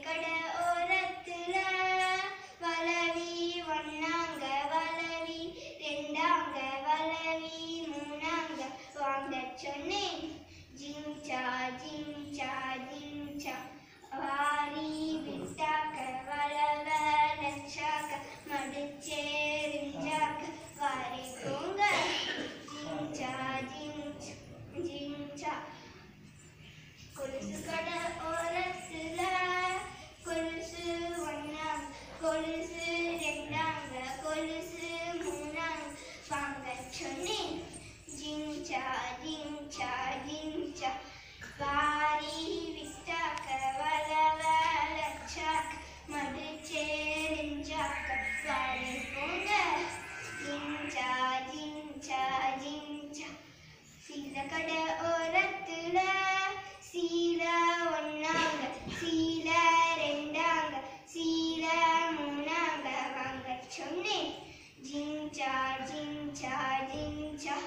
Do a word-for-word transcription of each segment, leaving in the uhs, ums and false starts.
சீலக்கட ஓரத்துல வளவி ஒன்னாங்க வளவி ரெண்டாங்க வளவி மூணாங்க வாங்க சொன்னேன். ஜிங்சா ஜிங்சா ஜிங்சா வாரி விட்டாக்க வளவ லட்சாக்க மடிச்சேரிஞ்சாக்க வாரி போங்க. ஜிங்சா ஜிங்சா ஜிங்சா கொலுசு கட ஓரத்துல கொலுசு ஒன்னாங்க கொலுசு ரெண்டாங்க கொலுசு மூணாங்க வாங்க சொன்னேன். ஜிங்சா ஜிங்சா ஜிங்சா வாரி விட்டாக்க வளவ லட்சாக்க மடிச்சேரிஞ்சாக்க வாரி போங்க. ஜிங்சா ஜிங்சா ஜிங்சா சீலக்கட ஓரத்துல சீல ஒன்னாங்க சீல ரெண்டாங்க சீல மூணாங்க வாங்க சொன்னேன். ஜிங்சா ஜிங்சா ஜிங்சா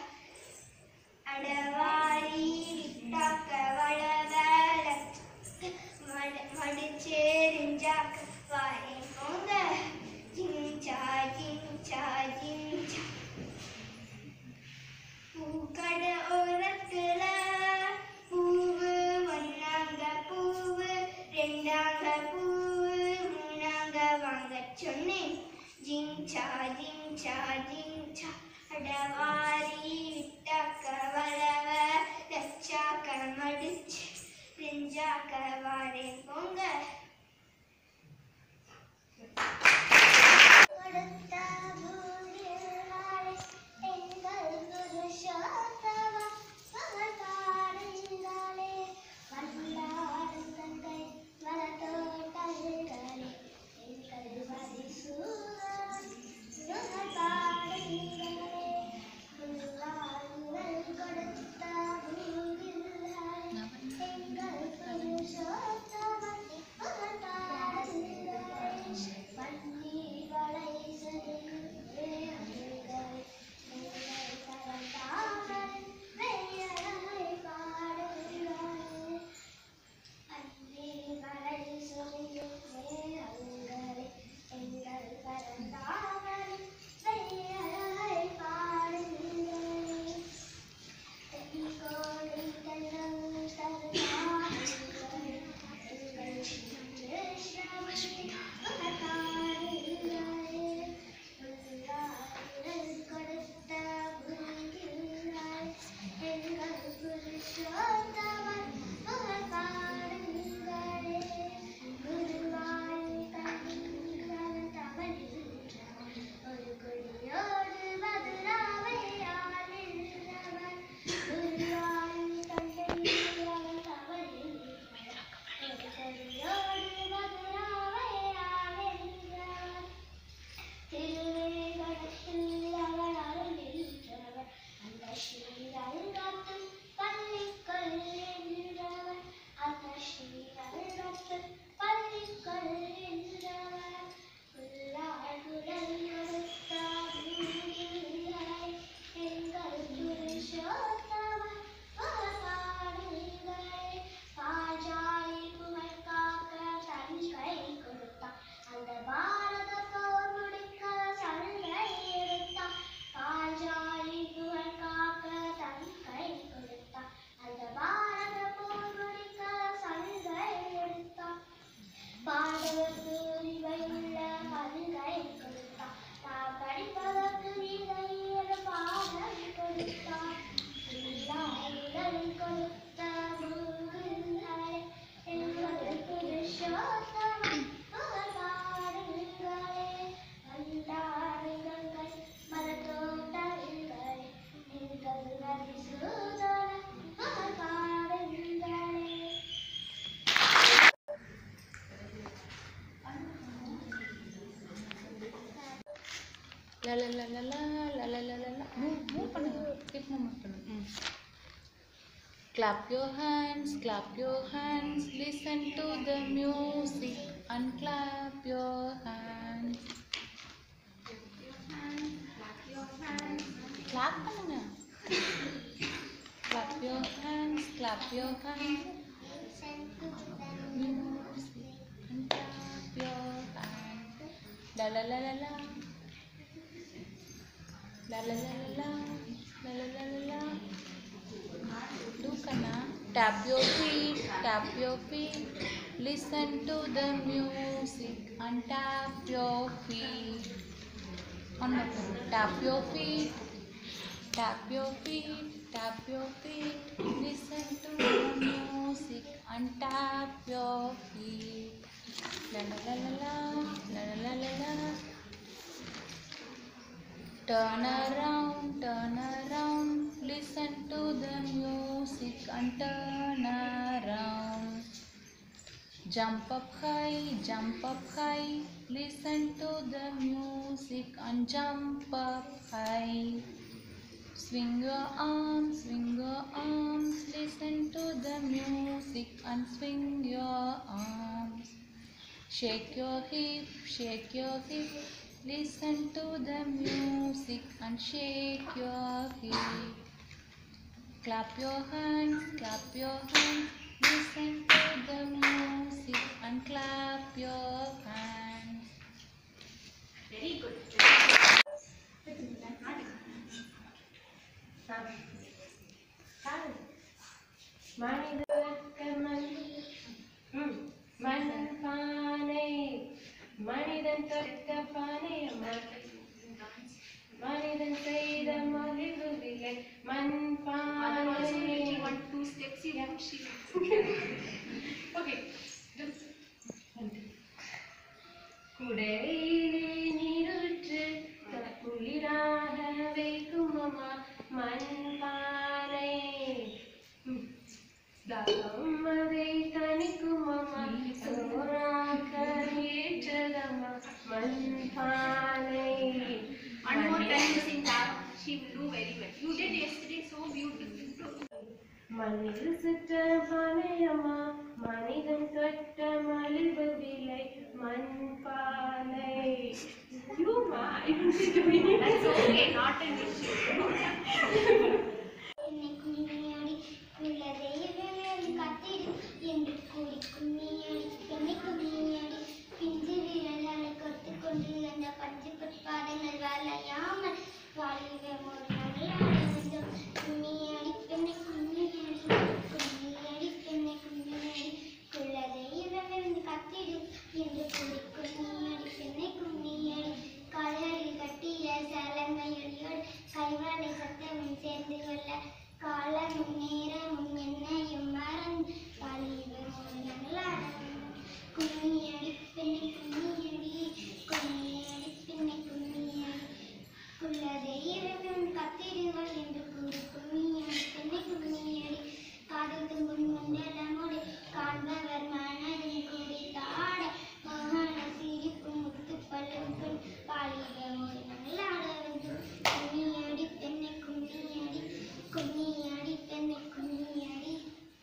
அடவாரி விட்டாக்க வளவ மடிச்சேரிஞ்சாக்க வாரி போங்க. ஜிங்சா ஜிங்சா ஜிங்சா பூக்கட ஓரத்துல பூவு ஒன்னாங்க பூவு ரெண்டாங்க பூவு மூணாங்க வாங்க சொன்னேன். ஜிங்சா ஜிங்சா ஜிங்சா அடவாரி விட்டாக்க வளவ லட்சாக்க மடிச்சு ரெஞ்சாக்க வாரி போங்க. La la la la la la la la la la. Move, move பண்ணுங்க. Keep movement பண்ணுங்க. Clap your hands, clap your hands. Listen to the music and clap your hands. Clap your hands, clap your hands. Clap பண்ணுங்க. Clap your hands, clap your hands. Listen to the music and La la la la la. La la la la la. La la la la la. Do Kanna. Tap your feet, tap your feet. Listen to the music and tap your feet. One more time. Tap your feet, tap your feet, tap your feet. Listen to the music and tap your feet. La la la la la, la la la la la. Turn around, turn around. Listen to the music and turn around. Jump up high, jump up high. Listen to the music and jump up high. Swing your arms, swing your arms. Listen to the music and swing your arms. Shake your hip, shake your hip. Listen to the music and shake your hip. Clap your hands, clap your hands. Listen to the music and clap your hands. Very good. மண்பானை மனிதன் தொட்ட பானை மனிதன் செய்த மலிவு விலை மண்பானை One, two steps you have she. Okay. குடையிலே நீருற்று குளிராக வைக்கும் அம்மா மண்பானை தாகம் அதை தணிக்கும் அம்மா சோறாக்க ஏற்றதம்மா மண்பானை. One more time you sing that. She will do very well. You did yesterday so beautifully. மண்ணில் சுற்ற பானையம்மா மனிதன் தொட்ட மலிவு விலை மண்பானை. You ma, I don't see doing it. That's okay, not an issue. என்னை கும்மியாடி குள்ள தெய்வமே காத்திடு என்று கூறி கும்மியாடி என்னை கும்மியாடி பிஞ்சு விரலால் கொத்து கொண்டு அந்த பஞ்சு பொற்பாதங்கள் வளையாமல் வாழ்வே ஒரு நல்லாட வேண்டும் கும்மியாடி பெண்ணை கும்மியாடி கும்மியாடி பெண்ணை கும்மியாடி குள்ள தெய்வமே காத்திடு என்று கூறி கும்மியாடி பெண்ணை கும்மியாடி கால்களில் கட்டிய சலங்கையோடு கைவளை சத்தமும் சேர்ந்து கொள்ள காலமும் நேரமும் என்னையும் மறந்து வாலிபம் ஒரு நல்லாடம் கும்மியடி பெண்ணை கும்மியடி கும்மியடி பெண்ணை கும்மியடி குள்ள தெய்வம் கத்திடுங்கள் என்று கூறி கும்மியடி பெண்ணை கும்மியடி காதல் தும்பும் மண்டலமோடு காண்பவர் மனதில் குடித்தாட மகன சிரிப்பும் முத்து பல்லும் பெண் வாலிபம் ஒரு நல்லாட வேண்டும் கும்மியடி பெண்ணை கும்மியடி கும்மியடி பெண்ணை கும்மியடி.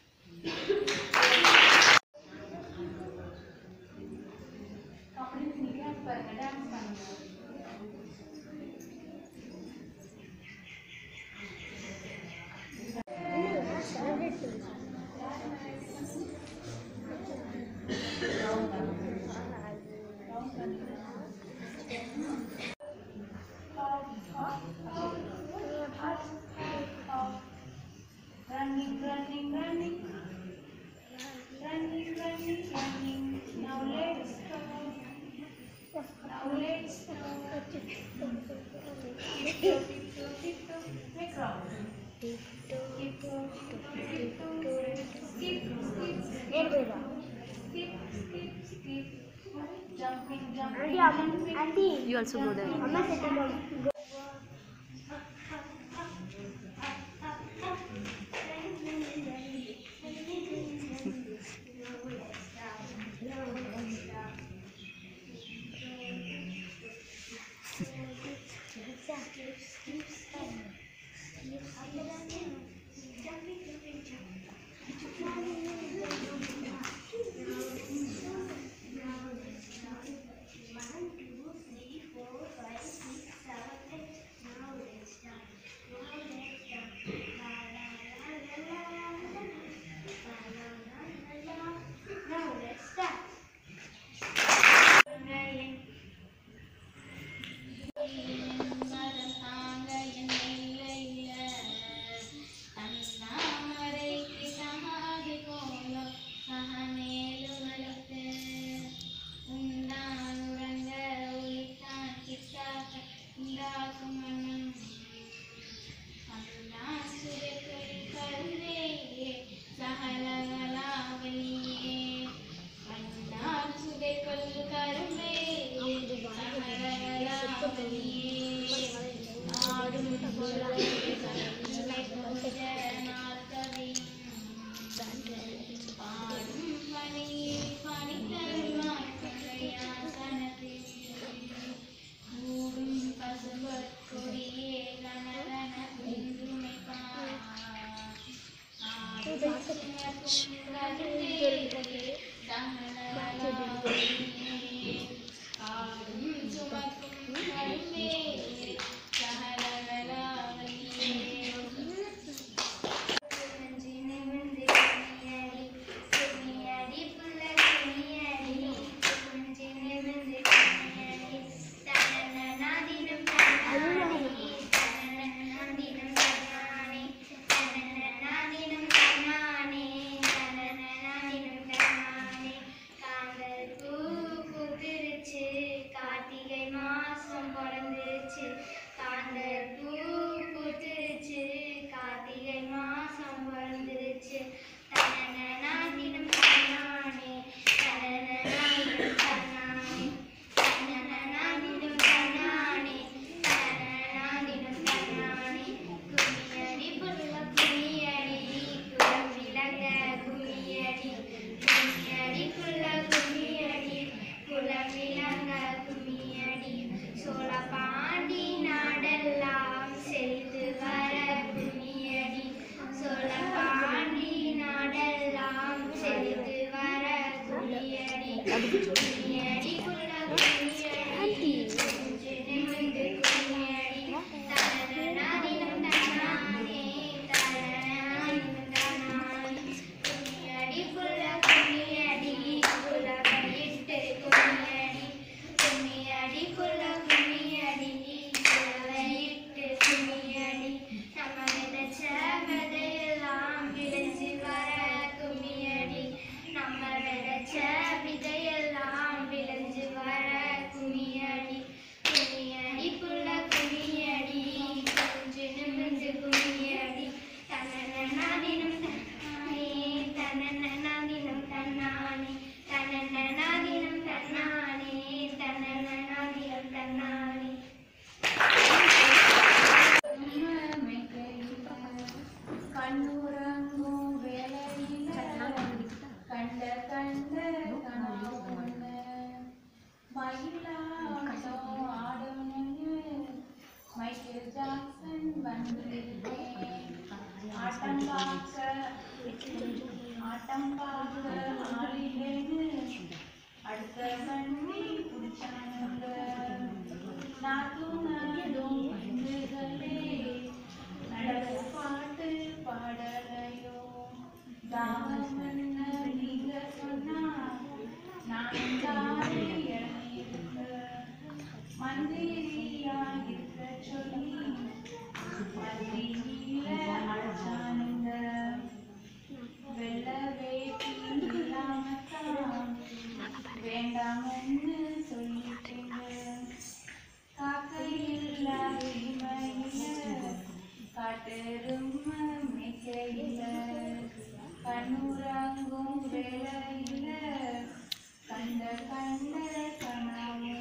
Running, running, running, running, running, running. Now let's go. Now let's go. Tiptoe, tiptoe, tiptoe, make round. Tiptoe, tiptoe, tiptoe, skip, skip, skip, skip, skip, skip, jumping, jumping, jumping. Auntie, You also go there. Amma said go. ஆடும் புலமை கொஞ்ச நாள் கவியும் பாடும் பணியே பணித்தருவாய் பழையாசனத்தில் கூடும் பசும்பொற் கொடியே கனகன பிந்துமைப்பாய் ஆடும் சுமக்கும் கருவேலே தங்களாயே ஆடும் சுமக்கும் கருவேலே சகலகலாவலியே குறிஞ்சி நிமிர்ந்து குனியடி குனியடி புள்ள குனியடி குறிஞ்சி நிமிர்ந்து குனியடி தனனனாதினம் தன்னானே தனனனாதினம் தன்னானே தனனனாதினம் தன்னானே தனனனாதினம் தன்னானே காந்தல் பூ பூத்திருச்சு கார்த்திகை மாசம் பிறந்துருச்சு காந்தல் பூ பூத்திருச்சு கார்த்திகை மாசம் பிறந்துருச்சு தனனனாதினம் தன்னானே தனனனாதினம் தன்னானே தனனனாதினம் தன்னானே தனனனாதினம் தன்னானே குமியடி புள்ள குமியடி குலம் விளங்க குமியடி குமியடி புள்ள குமியடி குலம் விளங்க குமியடி சோழ பாண்டி நாடெல்லாம் செழித்து வர குமியடி சோழ பாண்டி நாடெல்லாம் செழித்து வர குமியடி குமியடி புள்ள குமியடி கொஞ்சி நிமிர்ந்து குமியடி தனனனாதினம் தன்னானே தனனனாதினம் தன்னானே குமியடி புள்ள குமியடி குலவையிட்டு குமியடி குமியடி புள்ள குமியடி குலவையிட்டு குமியடி நம்ம விதைச்ச விதையெல்லாம் விளைஞ்சு வர குமியடி நம்ம விதைச்ச விதையெல்லாம் விளைஞ்சு வர குமியடி குமியடி புள்ள குமியடி கொஞ்சி நிமிர்ந்து குமியடி தனனனாதினம் தன்னானே தனனனாதினம் தன்னானே தனனனாதினம் தன்னானே தனனனாதினம் தன்னானே கண்ணுறங்கும் வேளையில கண்ட கண்ட கனவுல மயிலாட்டம் ஆடணும்னு மைக்கேல் ஜாக்சன் வந்திருக்கேன் ஆட்டம் பார்க்க ஆட்டம் பார்க்க ஆடிலேன்னு அடுத்த வண்டி பிடிச்சானுங்க நாத்தும் நாடும் பெண்களே நடவு பாட்டு பாடலையோ தாகம் என்ன நீங்க சொன்னா நான் தாரை இறங்கியிருக்க மந்திரியா இருக்க சொல்லி மந்திரியில அழைச்சானுங்க வெள்ள வேட்டி இல்லாமத்தான் வேண்டாம்னு சொல்லிட்டீங்க காக்கையில் காட்டெரும மேய்க்கையில கண்ணுறங்கும் வேளையில கண்ட கண்ட கனவுல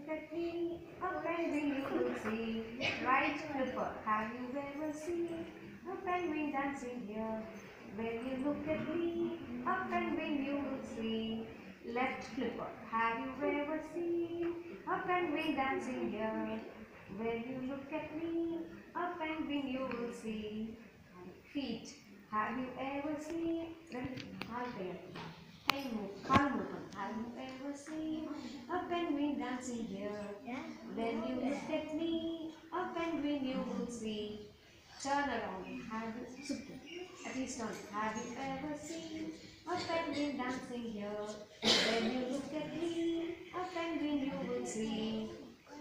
at me, a penguin you will see. Right flipper, have you ever seen a penguin dancing here? When you look at me, a penguin you will see. Left flipper, have you ever seen a penguin dancing here? When you look at me, a penguin you will see. Feet, have you ever seen? Hey, Kalmukan, have you ever seen a penguin dancing here? When you look at me, a penguin you will see. Turn around, have you, at least turn, have you ever seen a penguin dancing here? When you look at me, a penguin you will see.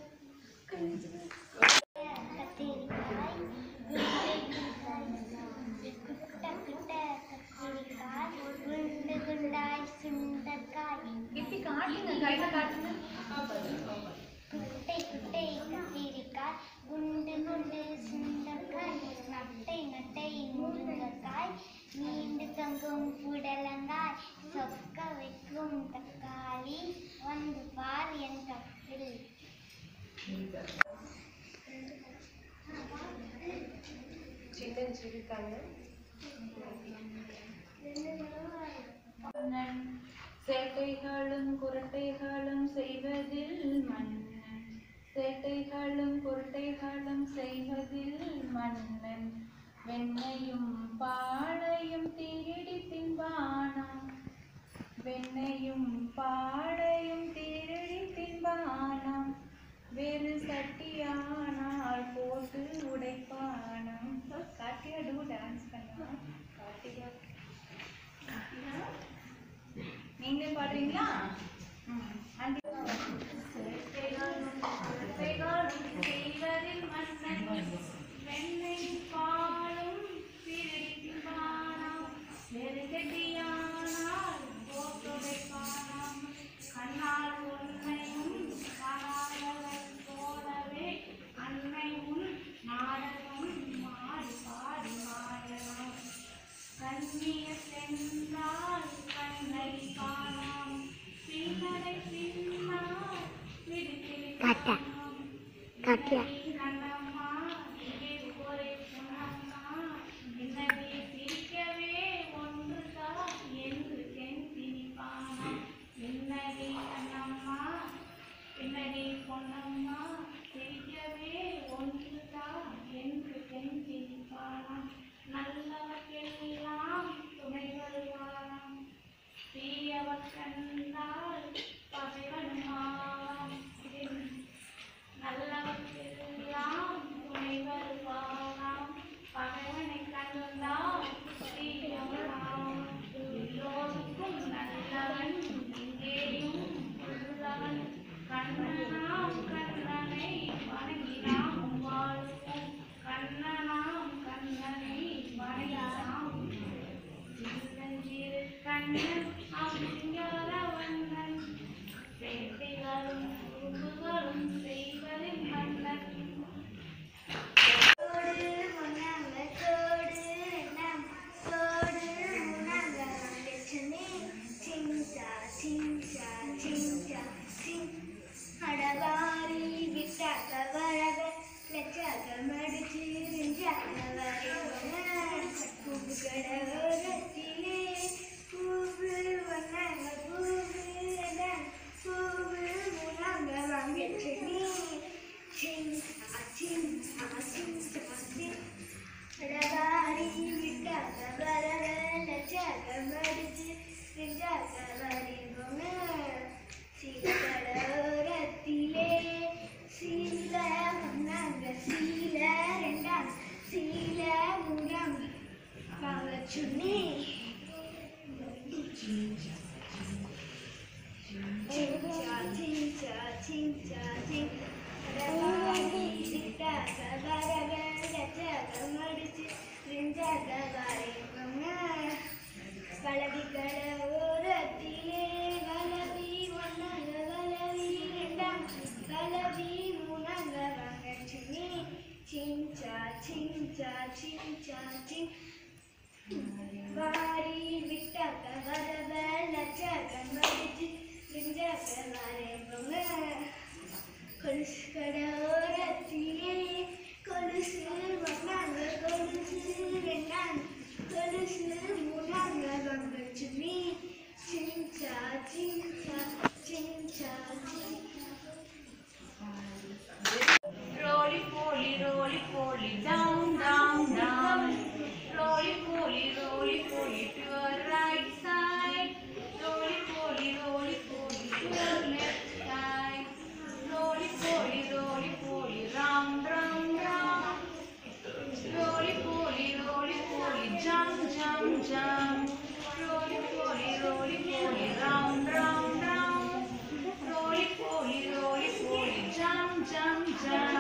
இப்படி காட்டுங்க கையில காட்டுங்க குட்டை குட்டை கத்திரிக்காய் குண்டு குண்டு சுண்டக்காய் நட்டை நட்டை முருங்கைக்காய் நீண்டு தங்கும் புடலங்காய் சொக்க வைக்கும் தக்காளி வந்து பார் என் தப்பில் சேட்டைகளும் குரட்டைகளும் செய்வதில் மன்னன் சேட்டைகளும் குரட்டைகளும் செய்வதில் மன்னன் வெண்ணையும் பாலையும் திருடி தின்பானாம் வெண்ணையும் பாலையும் திருடி தின்பானாம் வேறு சட்டியானால் போட்டு உடைப்பானாம் கார்த்திகா டூ டான்ஸ் பண்ணா கார்த்திகா நீங்களே பாடுறீங்களா செய்வதில் மன்னன் வெண்ணையும் பாலும் பிரிப்பானாம் வேறு கெட்டியானால் போட்டுடைப்பானாம் கண்ணால் உன்னையும் காணாதவன் போலவே அன்னை உன் நாடகம் மாறி பாடி மாறலாம் கண்ணிய சென்றால் கண்ணை காணாம் பின்னடை பின்னால் பிடித்திருக்கானாம் கண்ணம்மா இங்கே ஒரே பொன்னம்மா என்னவே சிரிக்கவே ஒன்றுதா என்று தென் திணிப்பானாம் என்னவே கண்ணம்மா என்னவே பொன்னம்மா சிரிக்கவே ஒன்றுதா என்று தென் திணிப்பானாம் நல்லவர்க்கெல்லாம் துணை வருவானாம் தீயவர் கண்டால் பகைவனுமாவாம் நல்லவர்க்கெல்லாம் துணை வருவானாம் பகைவனை கண்டால் தீயவனாம் எல்லோருக்கும் நல்லவன் இங்கேயும் உள்ளவன் கண்ணனாம் கண்ணனை வணங்கினாம் வாழ்வோம் கண்ணனாம் கண்ணனை வணங்கினாம் சின்னஞ்சிறு கண்ணன் சிங்காரவண்ணன் வேட்டைகளும் குறும்புகளும் செய்வதில் மன்னன் கொலுசு கடோரத்திலே கொலுசு வந்தாங்க கொலுசு ரெண்டாங்க கொலுசு மூணாங்க வந்துச்சுமி சின்சா சின்சா சின்சா Roly poly, roly poly, down, down, down. Roly poly, roly poly, to your right side. Roly poly, roly poly, to your left side. Roly poly, roly poly, round, round, round. Roly poly, roly poly, jump, jump, jump. Roly poly, roly poly, round, round, round. Roly poly, roly poly, jump, jump, jump.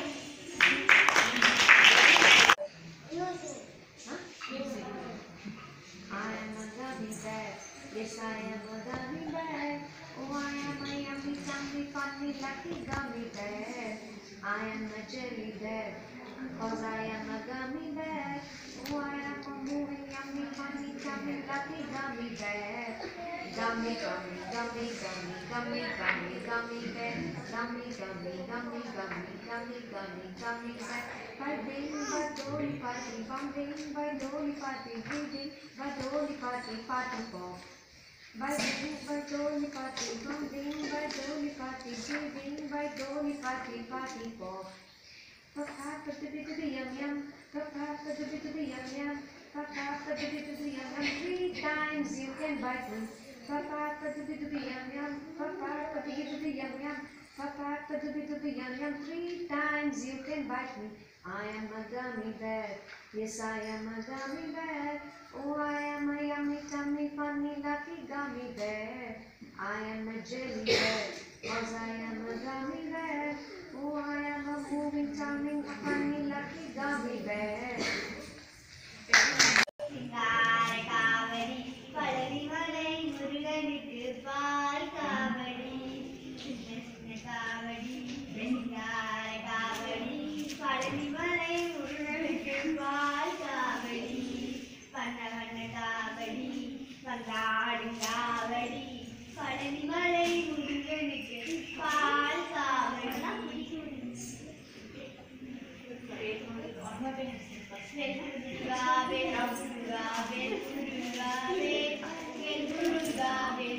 I am a gummy bear. Yes, I am a gummy bear. Oh, I am a yummy, yummy, funny, lucky gummy bear. I am a jelly bear. Cause I am a gummy bear. Oh, I am a moving, yummy, funny, yummy, lucky gummy bear. Gummy, gummy, gummy, gummy, gummy, gummy, gummy bear. Gummy, gummy, gummy, gummy, gummy, gummy, gummy bear. By ding, by dolly party, bum ding, by dolly party, ding ding, by dolly party, party pop. By ding, by dolly party, bum ding, by dolly party, ding ding, by dolly party, party pop. Papa, papa, yum yum, papa, papa, yum yum, papa, papa, yum yum. Three times you can bite me. Papa, papa, yum yum, papa, papa, yum yum, papa, papa, yum yum. Three times you can bite me. I am a gummy bear. Yes, I am a gummy bear. Oh, I am a yummy, tummy, funny, lucky gummy bear. I am a jelly bear. Cause I am a gummy bear. Oh, I am a moving, charming, funny, lucky gummy bear. சிங்கார காவடி பழனி மலை முருகனுக்கு பால் காவடி சின்ன சின்ன காவடி சிங்கார காவடி பழனி மலை முருகனுக்கு பால் காவடி வண்ண வண்ண காவடி வந்தாடும் காவடி பழனி மலை முருகனுக்கு பால் காவடி Gabe, Gabe, Gabe, Gabe,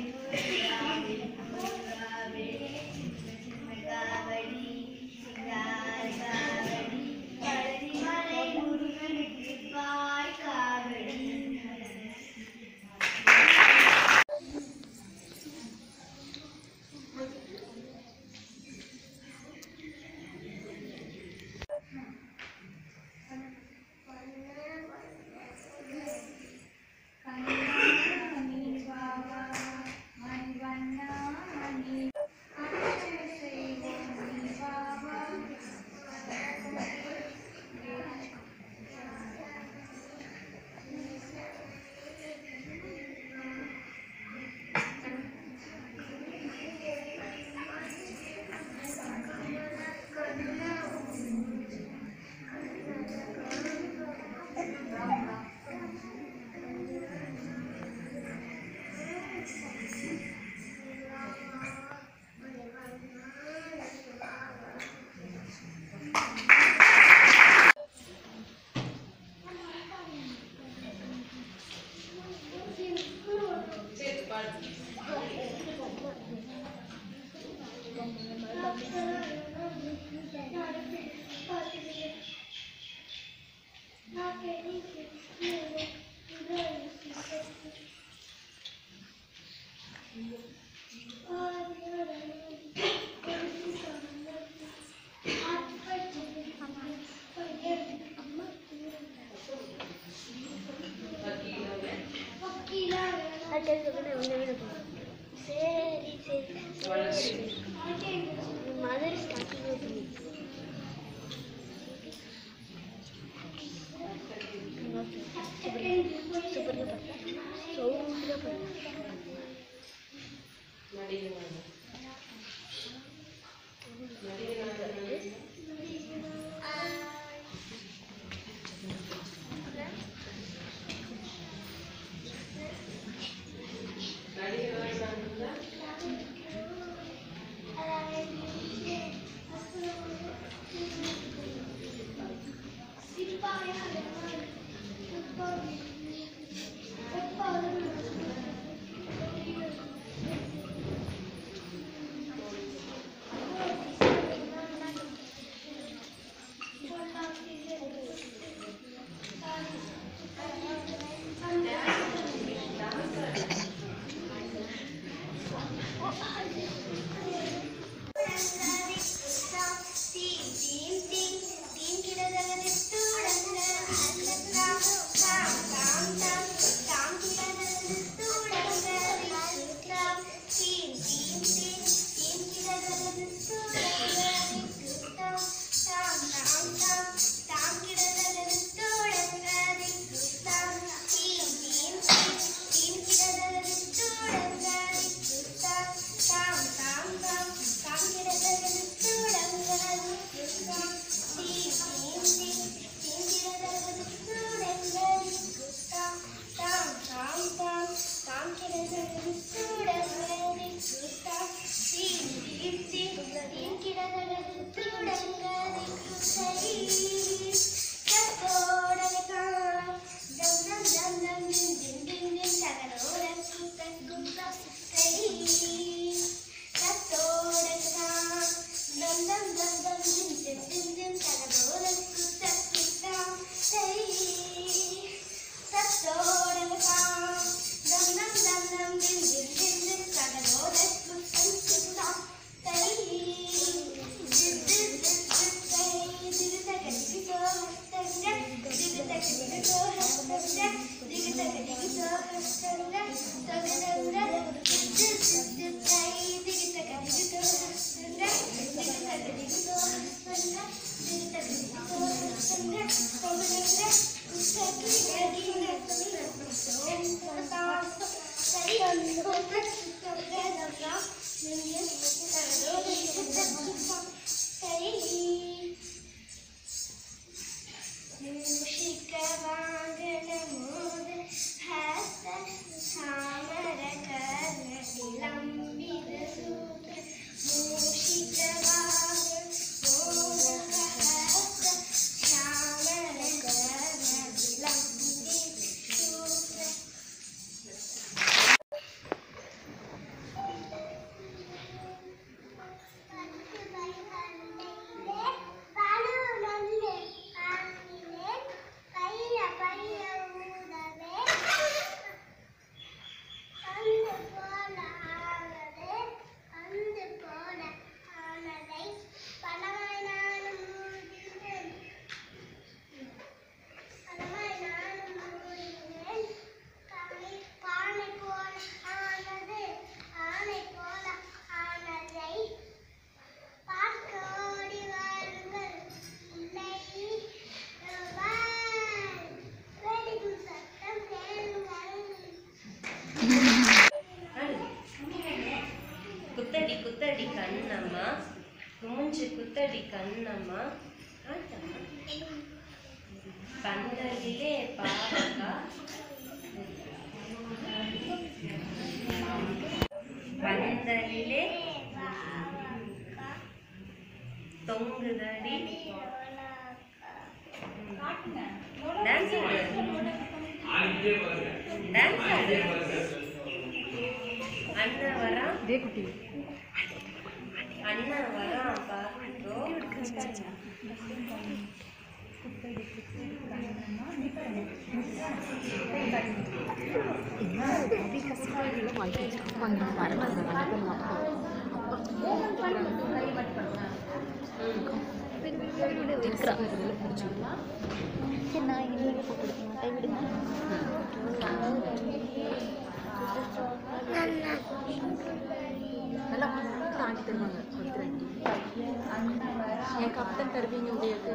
அஞ்சு குத்தடி கண்ணம்மா பந்தலிலே பாவக்கா பந்தலிலே தொங்குதடி டான்ஸ் டான்ஸ் அண்ணா வரா அண்ணா வரா பாருங்கோ நல்லா தாண்டி தருவாங்க கொடுத்துருங்க என் கப்டன் தருவீங்க உதயக்கு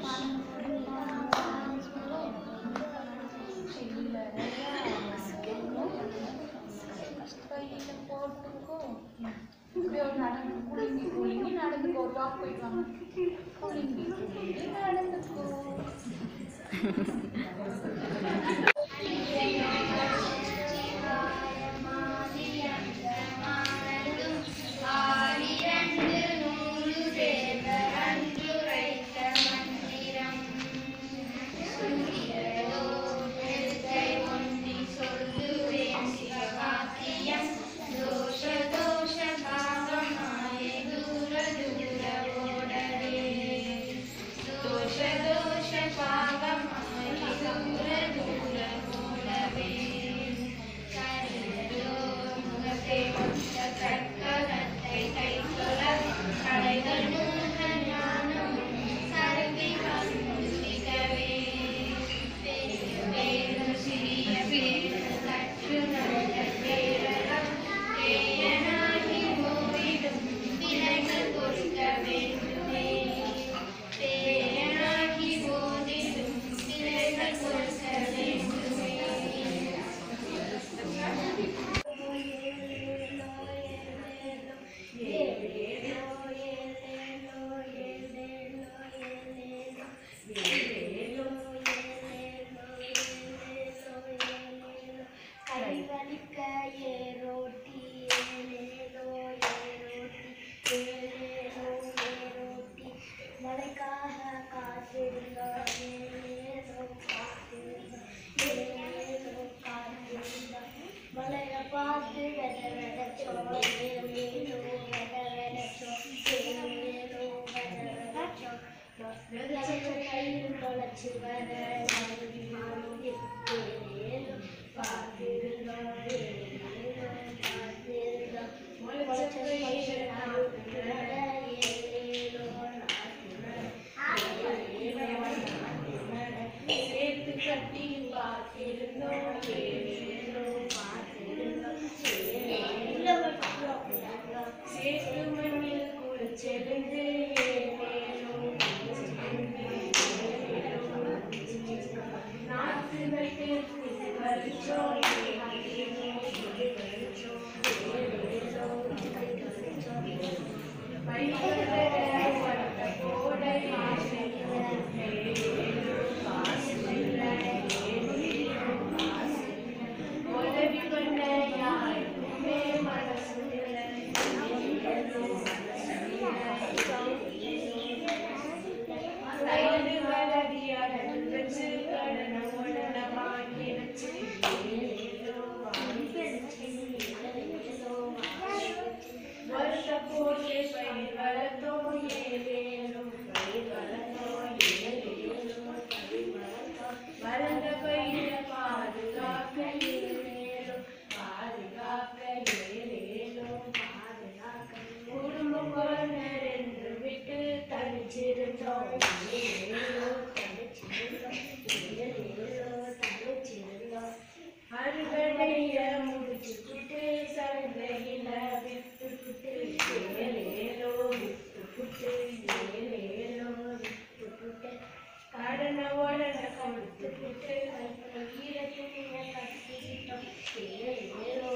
போட்டுக்கோ இப்படியோ நடந்து குளிங்கி குளிங்கி நடந்துக்கோ டாப் போயிட்டு வாங்க குளிங்கி குளிங்கி நடந்துக்கோ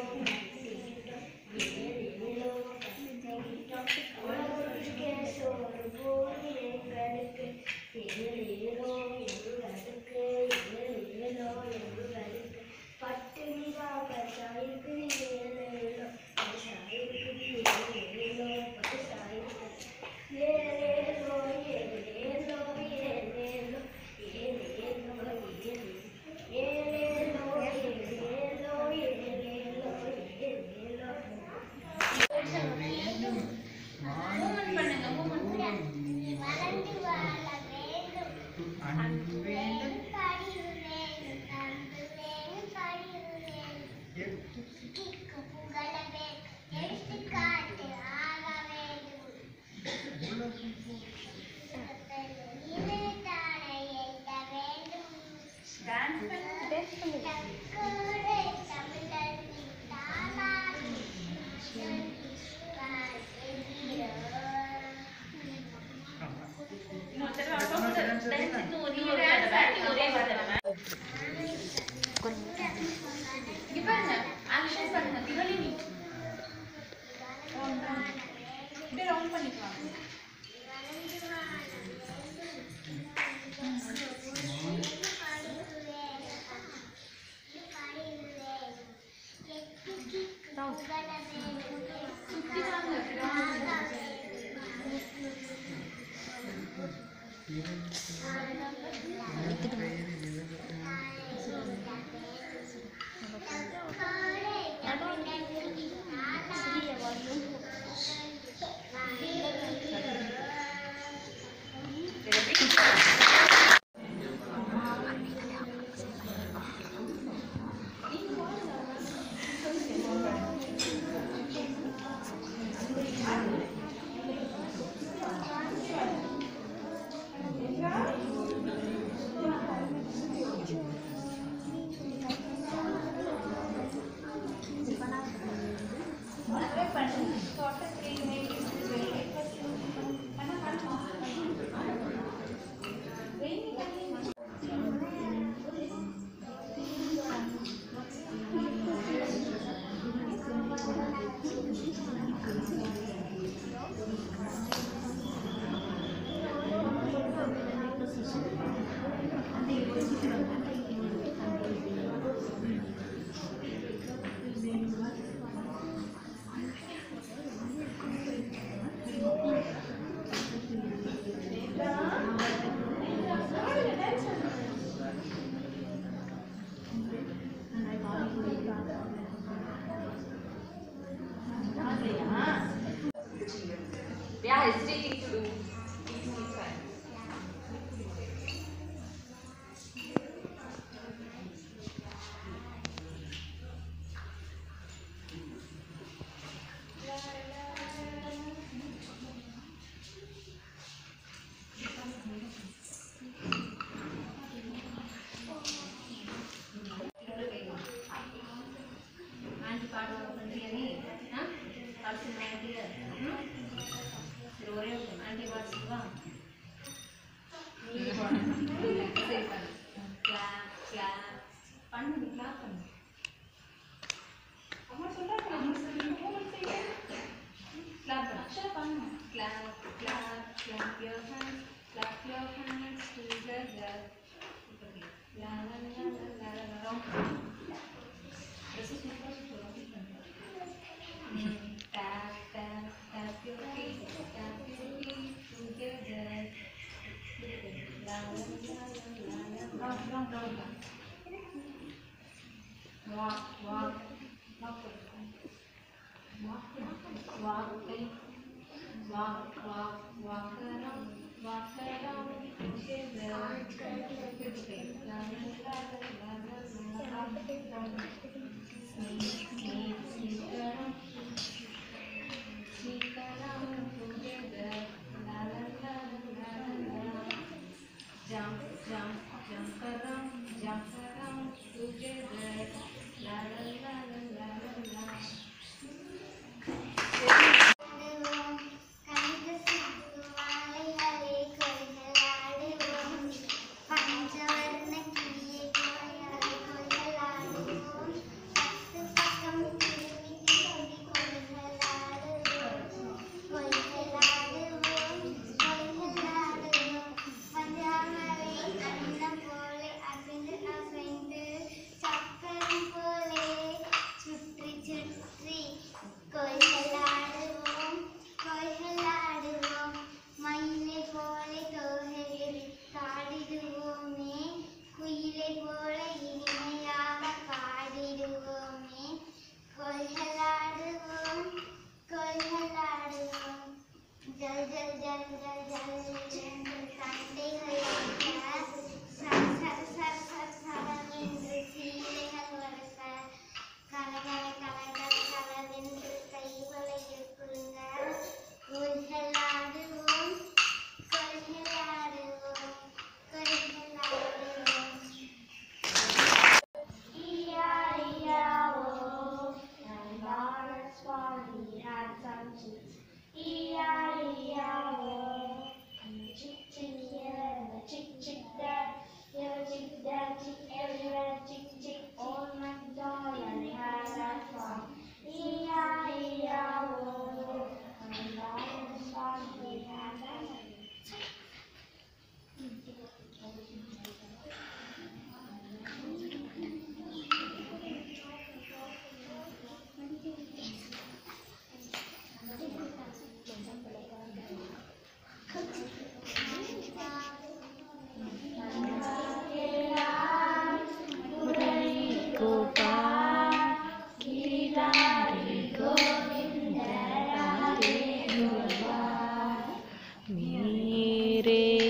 So They are hesitating to do. Auntie part of the country, any? Huh? Also, auntie, hmm? Rory, auntie, what's the one? Say, clap, clap. Pannu, clap, pannu. Amma சொல்றாங்க நம்ம சொல்லுங்க ஹோம்வொர்க் செய்யுங்க clap அக்ஷரா பண்ணுங்க clap clap clap your hands clap your hands together la la la la la la this is super super tap tap tap your feet tap your feet together la la la la la wrong wrong wrong walk walk walk walk walk walk walk walk around walk around together la la la la la sneak sneak sneak around sneak around together la la la la la jump jump jump around jump around together la la la la la la Chakkaram pole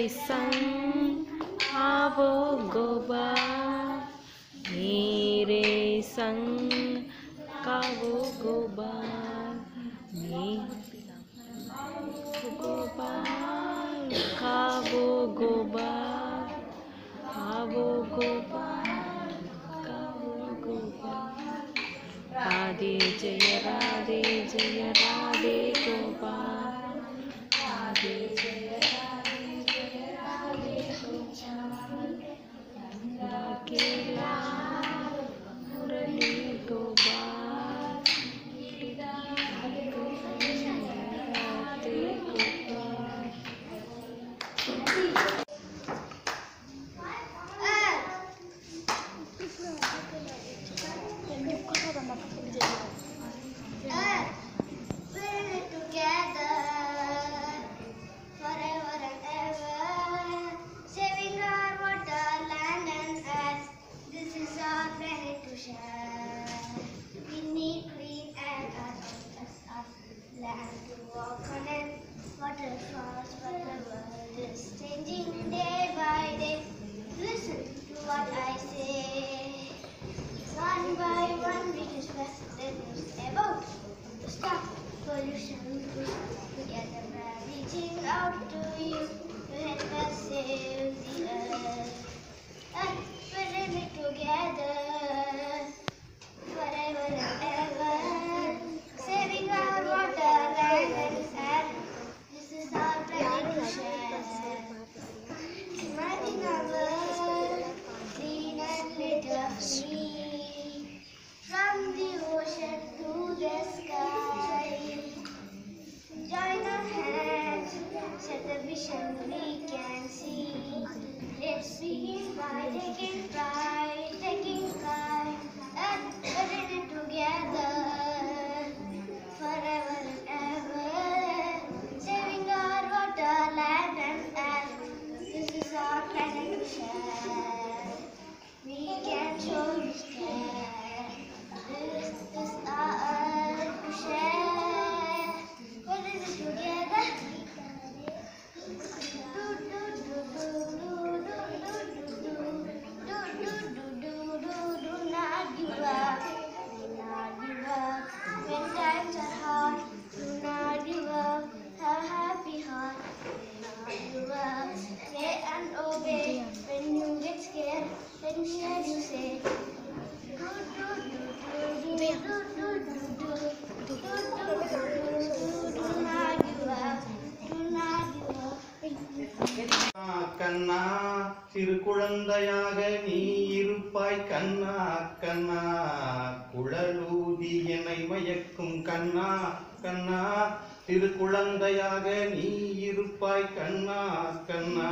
संग आवो गोबा, मेरे संग खाओ गोबा, गोपाल खाओ गोबा, खाओ गोबा, खाओ गोबा। राधे जय राधे जय राधे गोपाल, राधे जय राधे जय राधे गोपाल, अकेला मुरली Gopal, Radhe Gopal. Waterfalls, but the world is changing day by day. Listen to what I say. One by one, we can spread the news about to stop pollution. Together, we're reaching out to you to help us save the earth. And we're in it together, forever and ever, saving our water, land, and sand. This is our planet to share. Imagine a world clean and litter free, from the ocean to the sky. Join our hands, set the vision we can see. Let's begin by taking pride, taking pride, and we're in it together, forever and ever, saving our water, land, and air. This is our planet to share. We can show you care. This is our earth to share. We're in it together. Do do do do do do do do do do do do do do not give up, do not give up. When times are hard, do not give up. Have a happy heart, do not give up. Pray and obey when you get scared. When you scared, you say do do do do do do do do do do do do not give up, do not give up. கண்ணா சிறு குழந்தையாக நீ இருப்பாய் கண்ணா கண்ணா, குழலூதி என்னை மயக்கும் கண்ணா கண்ணா, சிறு குழந்தையாக நீ இருப்பாய் கண்ணா கண்ணா.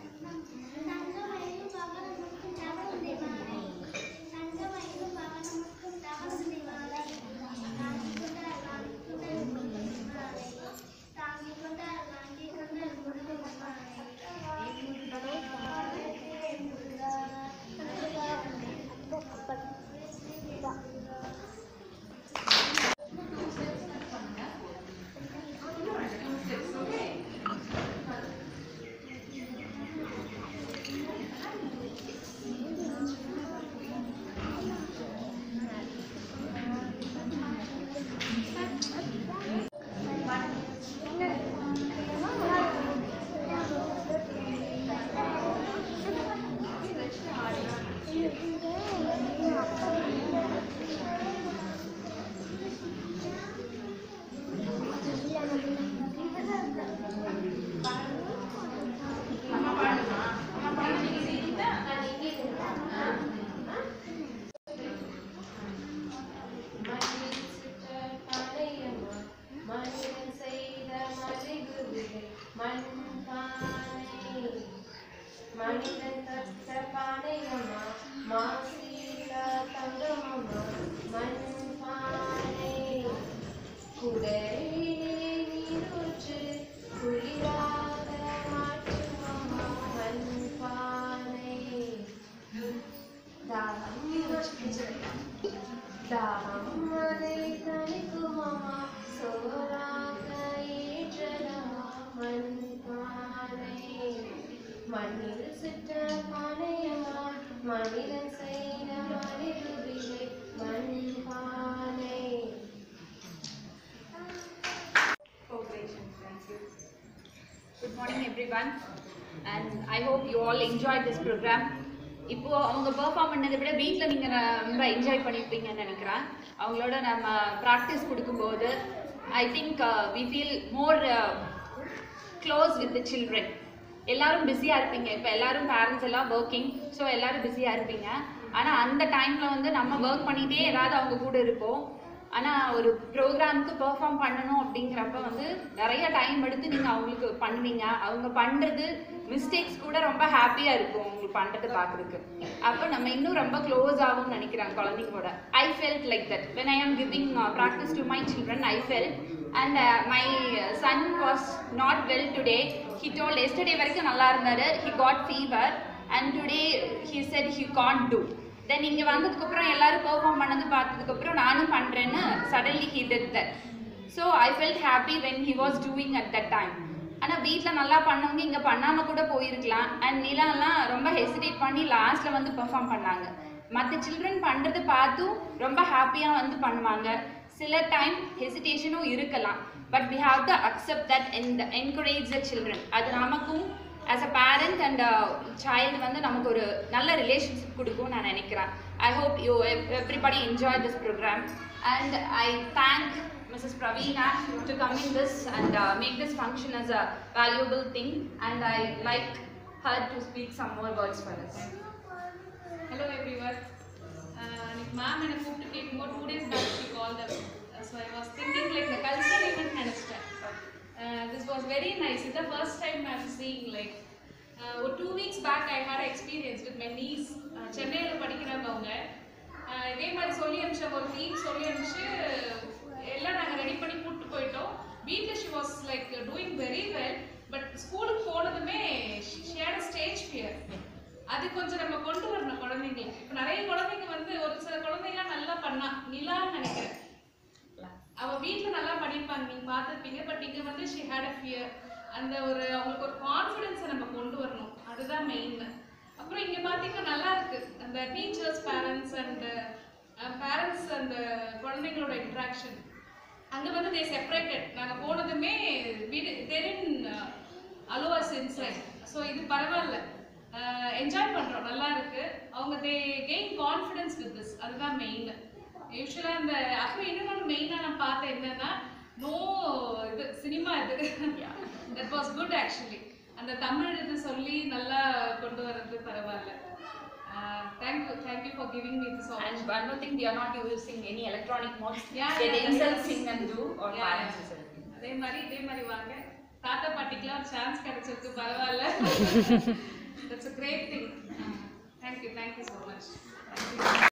Thank you. தாமரை தணிக்குமாமா சோறாக ஏற்றலாமா மண் பானை மண்ணில் சுற்ற பானையம்மா மனிதன் செய்த மனிதவில்லை மண் பானை. Good morning everyone, and I hope you all enjoyed this program. இப்போ அவங்க பெர்ஃபார்ம் பண்ணதை விட வீட்டில் நீங்கள் ரொம்ப என்ஜாய் பண்ணியிருப்பீங்கன்னு நினைக்கிறேன். அவங்களோட நம்ம ப்ராக்டிஸ் கொடுக்கும்போது I think we feel more close with the children. எல்லாரும் பிஸியாக இருப்பீங்க, இப்போ எல்லாரும் பேரண்ட்ஸ் எல்லாம் ஒர்க்கிங், ஸோ எல்லாரும் பிஸியாக இருப்பீங்க. ஆனால் அந்த டைமில் வந்து நம்ம ஒர்க் பண்ணிகிட்டே ஏதாவது அவங்க கூட இருப்போம். ஆனால் ஒரு ப்ரோக்ராமுக்கு பெர்ஃபார்ம் பண்ணணும் அப்படிங்கிறப்ப வந்து நிறைய டைம் எடுத்து நீங்கள் அவங்களுக்கு பண்ணுவீங்க. அவங்க பண்ணுறது மிஸ்டேக்ஸ் கூட ரொம்ப ஹாப்பியாக இருக்கும் உங்களுக்கு பண்ணுறது பார்க்குறதுக்கு. அப்போ நம்ம இன்னும் ரொம்ப க்ளோஸ் ஆகும்னு நினைக்கிறாங்க குழந்தைங்களோட. I felt like that when I am giving practice to my children. I felt and my son was not well today. He told yesterday வரைக்கும் நல்லா இருந்தார், he got fever and today he said he can't do. Then இங்கே வந்ததுக்கப்புறம் எல்லாரும் perform பண்ணது பார்த்ததுக்கப்புறம் நானும் பண்ணுறேன்னு suddenly he did that. So I felt happy when he was doing at that time. ஆனால் வீட்டில் நல்லா பண்ணவங்க இங்கே பண்ணாமல் கூட போயிருக்கலாம். அண்ட் நிலாலாம் ரொம்ப ஹெசிடேட் பண்ணி லாஸ்ட்டில் வந்து பெர்ஃபார்ம் பண்ணாங்க. மற்ற சில்ட்ரன் பண்ணுறது பார்த்தும் ரொம்ப ஹாப்பியாக வந்து பண்ணுவாங்க. சில டைம் ஹெசிடேஷனும் இருக்கலாம், but we have to accept that and encourage the children. அது நமக்கும் as a parent and a child வந்து நமக்கு ஒரு நல்ல ரிலேஷன்ஷிப் கொடுக்கும் நான் நினைக்கிறேன். I hope you everybody enjoyed this program and I thank Missus Praveena to come in this and uh, make this function as a valuable thing, and I like her to speak some more words for us. Hello everyone. Like ma'am and I கூப்பிட்டு கேட்கும்போது two days back she called us. So I was thinking like the cultural event நினைச்சிட்டேன். Uh, this was very nice. It's the first time I'm seeing like uh, two weeks back I had an experience with my niece. Uh, சென்னையில் படிக்கிறாங்க அவங்க. இதே மாதிரி சொல்லி அனுப்பிச்ச ஒரு team சொல்லி அனுப்பிச்சு எல்லாம் நாங்கள் ரெடி பண்ணி கூப்பிட்டு போயிட்டோம். வீட்டில் she was like doing very well, but ஸ்கூலுக்கு போனதுமே she had a stage fear. அது கொஞ்சம் நம்ம கொண்டு வரணும் குழந்தைங்களுக்கு. இப்போ நிறைய குழந்தைங்க வந்து ஒரு சில குழந்தைங்கலாம் நல்லா பண்ணா நிலான்னு நினைக்கிறேன். அவ வீட்டில் நல்லா படிப்பாங்க, நீங்கள் பார்த்துருப்பீங்க. பட் இங்கே வந்து ஷி ஹேட் அ ஃபியர். அந்த ஒரு அவங்களுக்கு ஒரு கான்ஃபிடென்ஸை நம்ம கொண்டு வரணும், அதுதான் மெயின். அப்புறம் இங்கே பார்த்தீங்கன்னா நல்லா இருக்கு அந்த டீச்சர்ஸ் பேரண்ட்ஸ் அண்ட் பேரண்ட்ஸ் அந்த குழந்தைங்களோட இன்ட்ராக்ஷன். அங்கே வந்து தே செப்பரேட்டட். நாங்கள் போனதுமே வீடு தெரின் அலோவஸ் இன்சைட். ஸோ இது பரவாயில்ல, என்ஜாய் பண்ணுறோம், நல்லா இருக்கு. அவங்க they gain confidence with this, அதுதான் மெயின். யூஸ்வலாக அந்த அப்புறம் இன்னொன்று மெயினாக நான் பார்த்தேன் என்னன்னா நோ இது சினிமா இது தட் வாஸ் குட் ஆக்சுவலி. அந்த தமிழ் இது சொல்லி நல்லா கொண்டு வர்றது பரவாயில்ல. Thank you thank you for giving me this opportunity. And one more thing, we are not using any electronic modes. Yeah, they yeah, themselves yeah. sing and do or Yeah, parents yeah. is helping. அதே மாதிரி இதே மாதிரி வாங்க. தாத்தா பாட்டிக்கெலாம் ஒரு chance கிடைச்சிருக்கு, பரவாயில்ல. That's a great thing. Thank you, thank you so much. Thank you.